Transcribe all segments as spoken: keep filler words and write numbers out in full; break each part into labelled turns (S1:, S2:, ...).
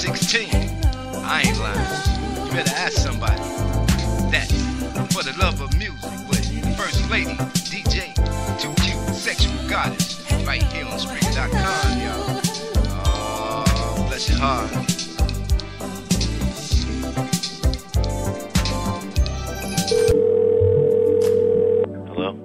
S1: sixteen. I ain't lying. You better ask somebody. That's For the Love of Music with First Lady, D J, Too Cute, Sexual Goddess, right here on Spreaker dot com, y'all. Oh, bless your heart.
S2: Hello?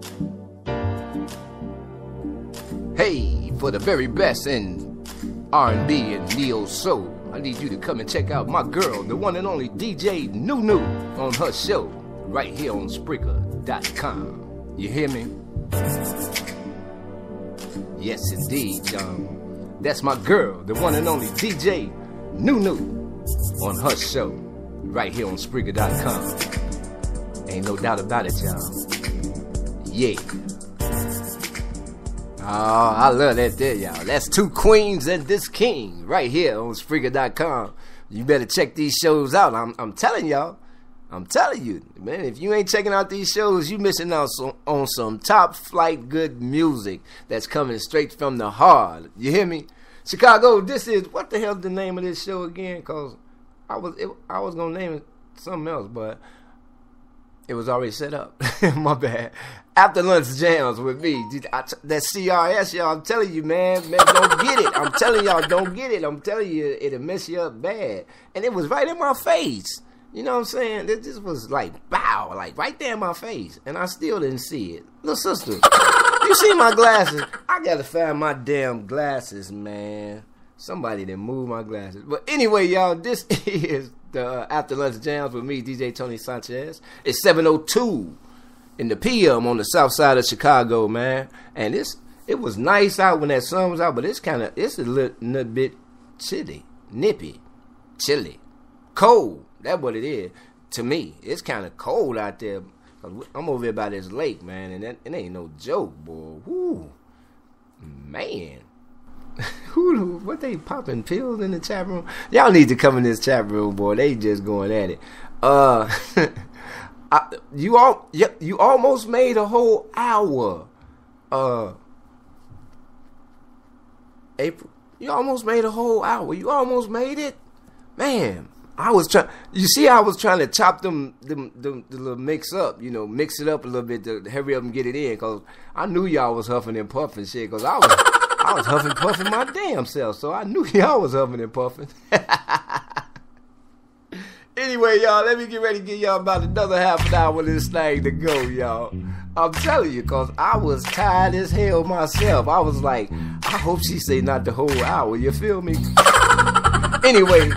S3: Hey, for the very best in R and B and neo soul, I need you to come and check out my girl, the one and only D J Nunu, on her show right here on Spreaker dot com. You hear me? Yes, indeed. Um, that's my girl, the one and only D J Nunu, on her show right here on Spreaker dot com. Ain't no doubt about it, y'all. Yeah. Oh, I love that there, y'all. That's two queens and this king right here on Spreaker dot com. You better check these shows out. I'm, I'm telling y'all. I'm telling you, man, if you ain't checking out these shows, you missing out so, on some top flight good music that's coming straight from the heart. You hear me? Chicago, this is, what the hell's the name of this show again? Because I was, it, I was going to name it something else, but it was already set up. My bad. After Lunch Jams with me. That C R S, y'all. I'm telling you, man. Man, don't get it. I'm telling y'all, don't get it. I'm telling you, it'll mess you up bad. And it was right in my face. You know what I'm saying? It just was like, bow, like right there in my face. And I still didn't see it. Little sister, you see my glasses? I gotta find my damn glasses, man. Somebody didn't move my glasses. But anyway, y'all, this is the uh, After Lunch Jams with me, D J Tony Sanchez. It's seven oh two in the P M on the south side of Chicago, man. And it's it was nice out when that sun was out, but it's kind of, it's a little, little bit chilly, nippy, chilly, cold. That's what it is. To me, it's kind of cold out there. I'm over here by this lake, man, and that, it ain't no joke, boy. Woo, man. Who, what they popping pills in the chat room? Y'all need to come in this chat room, boy. They just going at it. Uh, I, you all, you, you almost made a whole hour. Uh, April, you almost made a whole hour. You almost made it, man. I was trying. You see, I was trying to chop them, them, them, the little mix up. You know, mix it up a little bit to hurry up and get it in. Cause I knew y'all was huffing and puffing shit. Cause I was, I was huffing and puffing my damn self. So I knew y'all was huffing and puffing. Anyway, y'all, let me get ready to give y'all about another half an hour of this thing to go, y'all. I'm telling you, cause I was tired as hell myself. I was like, I hope she say not the whole hour. You feel me? Anyway.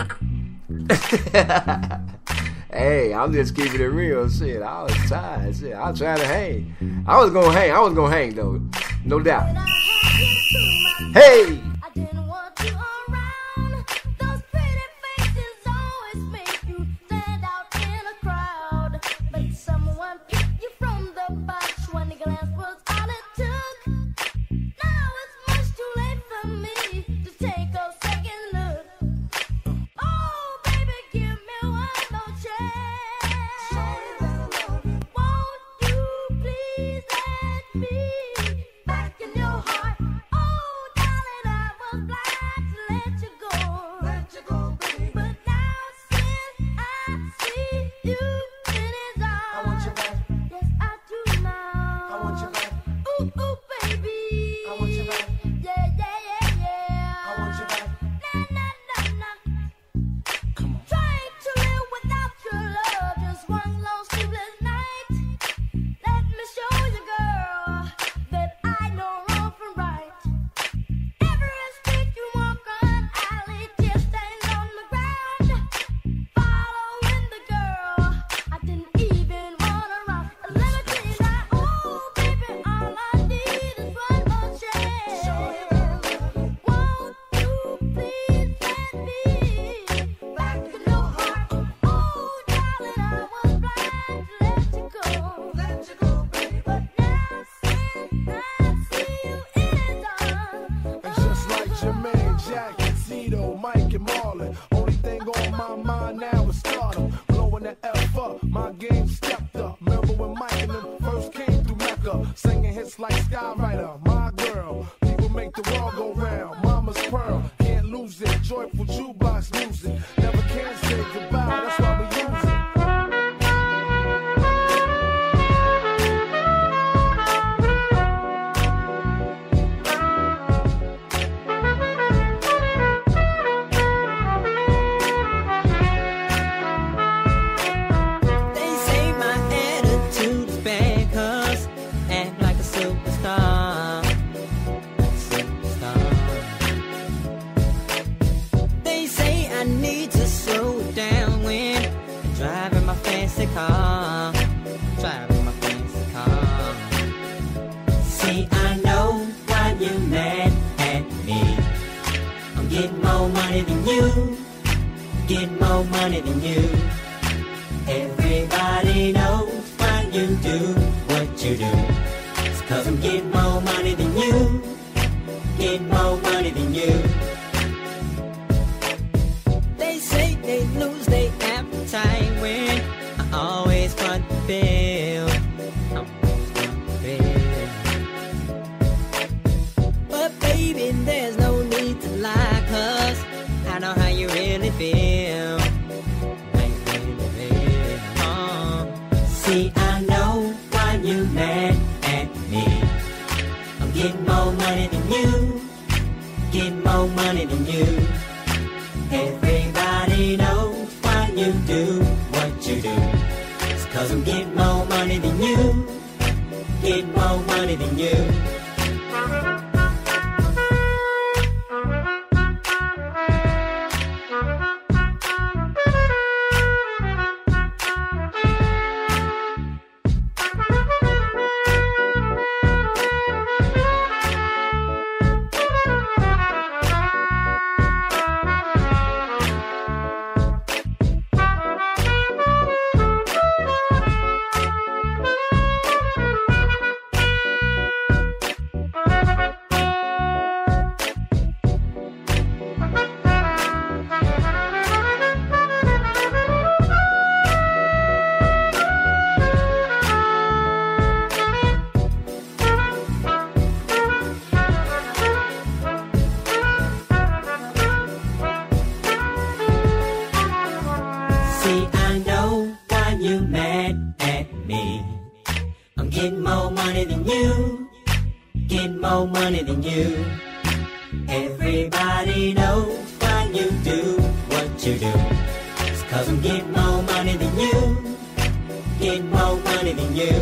S3: Hey, I'm just keeping it real. Shit, I was tired. Shit, I was trying to hang. I was gonna hang. I was gonna hang though, no doubt. Hey.
S4: Skywriter, my girl, people make the world go round. Mama's pearl, can't lose it, joyful jubilee. jukebox music. Never can say goodbye, that's why we use it.
S5: Car, driving my fancy car. See, I know why you're mad at me. I'm getting more money than you, getting more money than you. Everybody knows why you do what you do. It's 'cause I'm getting more money than you, getting more money than you. They say they lose their appetite when always front the bill. I'm always front the bill. But baby, there's no need to lie, 'cause I know how you really feel. How you really feel. Uh, see, I know why you mad at me. I'm getting more money than you, getting more money than you. Everybody knows why you do what you do. 'Cause I'm getting more money than you, getting more money than you. See, I know why you mad at me. I'm getting more money than you, getting more money than you. Everybody knows why you do what you do. It's 'cause I'm getting more money than you, getting more money than you.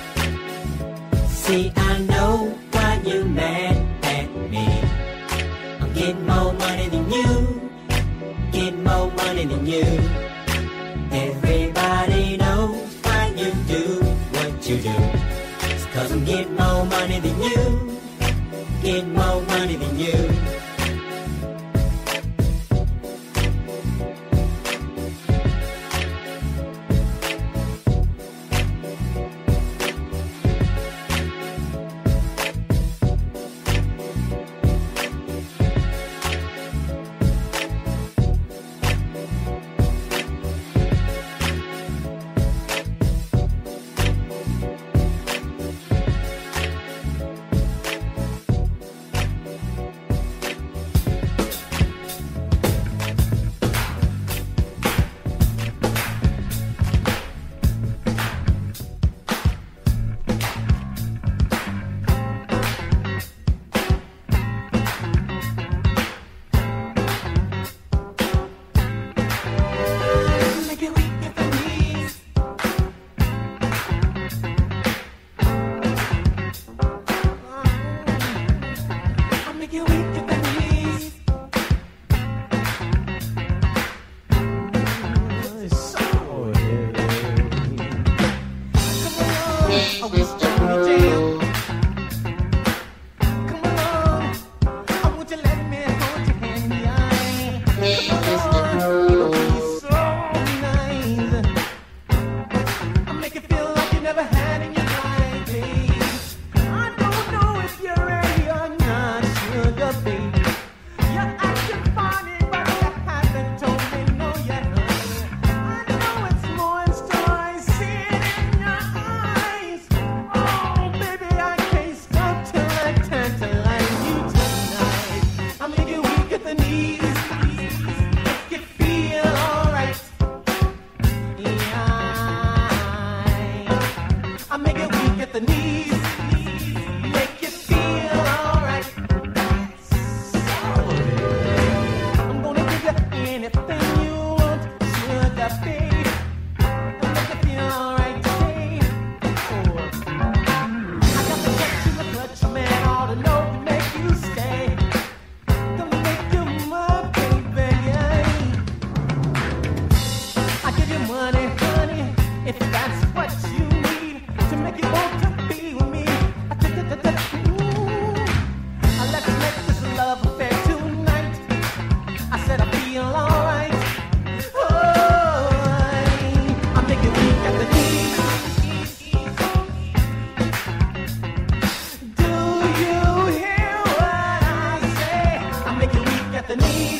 S5: See, I know why you mad at me. I'm getting more money than you, getting more money than you. Everybody knows why you do what you do. It's 'cause I'm getting more money than you, getting more money than you.
S6: If that's what you need to make you want to be with me, ooh, let's make this love affair tonight. I said I feel alright. Oh, I'm making weak at the knees. Do you hear what I say? I'm making weak at the knees.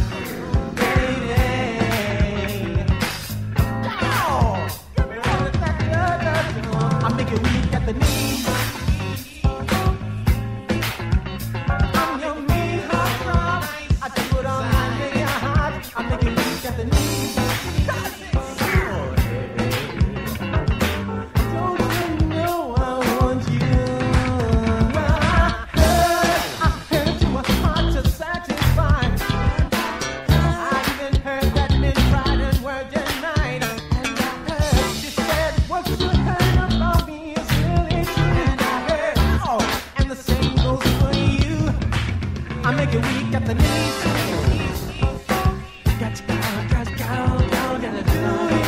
S6: I'm making weak at the knees. I'm your mean heart. I do it all night in your heart. I'm making weak at the knees. Don't you know I want you? I heard, I heard you were hard to satisfy. I even heard that men tried and were denied. And I heard you said what you heard about me is really true. And I heard, oh, and the same goes for you. I make it weak at the knees. Got to go, got to go, go, gotta do it.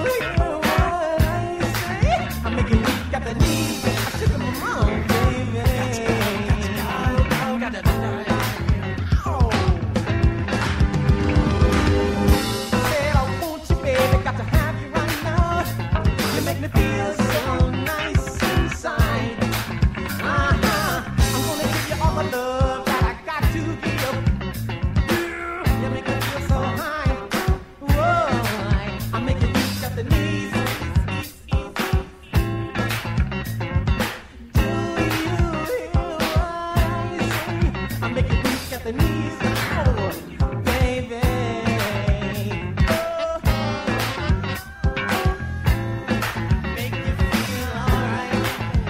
S6: I make it weak at the knees. I took them along, baby. Got to go, got to go, go, gotta do it. Oh. Said I want you, baby, got to have you right now. You make me feel so nice inside. Uh-huh. I'm gonna give you all the love that I got to give. You make me feel so high. Whoa, I make you weak at the knees. Do you hear what I say? I make you weak at the knees. Oh, baby. Oh. Make you feel alright.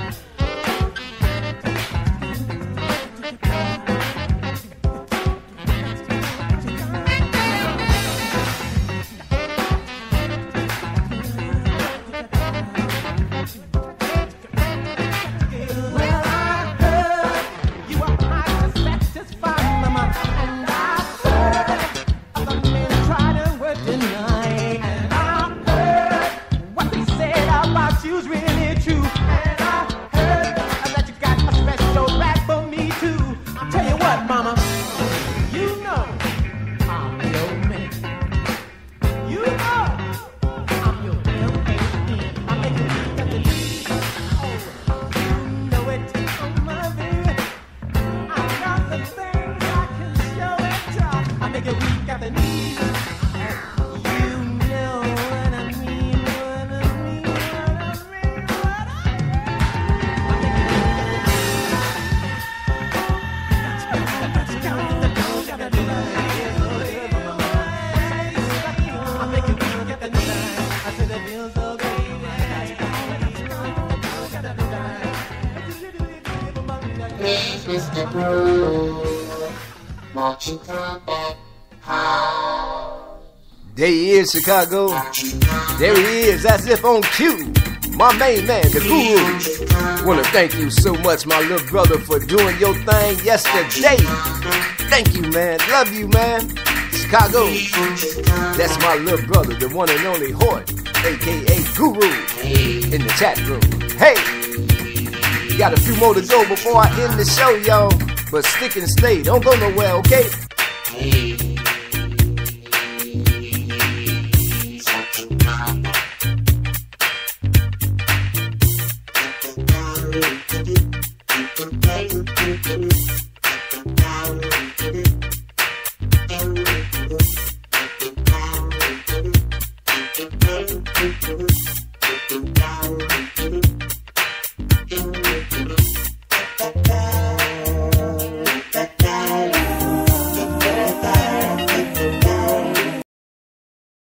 S6: Well, I heard you were hard to satisfy, mama, and I heard other men tried and were denied, and I heard what they said about you's really true, and I heard that you got a special rap for me too. I'll tell you what, mama, you know I'm your man. You know I'm your M A N. I make you weak at the knees. Oh, you know it, oh my baby. I got the things I can show it. I make you weak at the knees. You know what I mean, what I mean, what I mean, what I mean. I make you weak at the knees. Got to go, got to go, gotta do that. I make you weak at the knees. I said it feels so good.
S7: This is the groove. Marching through that house.
S3: There he is, Chicago. There he is, as if on cue. My main man, the Guru. Want to thank you so much, my little brother, for doing your thing yesterday. Thank you, man. Love you, man. Chicago. That's my little brother, the one and only Hort, a k a. Guru, in the chat room. Hey! Got a few more to go before I end the show, y'all. But stick and stay. Don't go nowhere, okay?